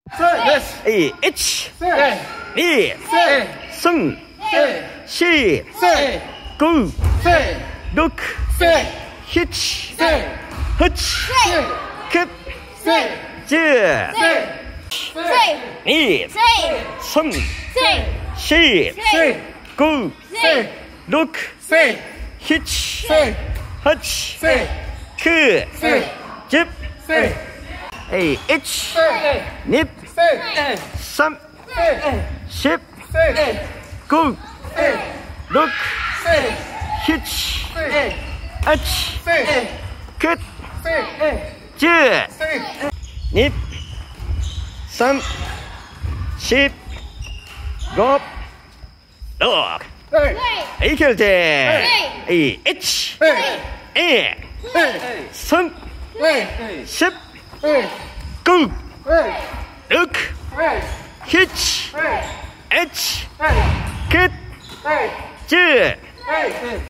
1、2、3、4、5、6、7、8、9、10、2、3、4、5、6、7、8、9、10、1、2、3、4、5、6、7、8、9、10、2、3、4、5、6、いけるて1、2、3、4、5、6、7、8、9、10